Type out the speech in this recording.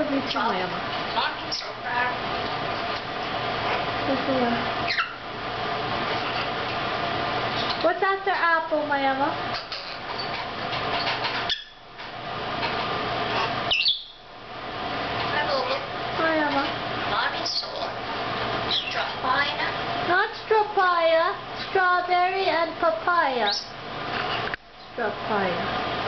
dito Mayama. Mommy's so proud. What's after apple, Mayama? Mayama. Mommy's so Straw-Paya. Not Straw-Paya, strawberry and papaya. Straw-Paya.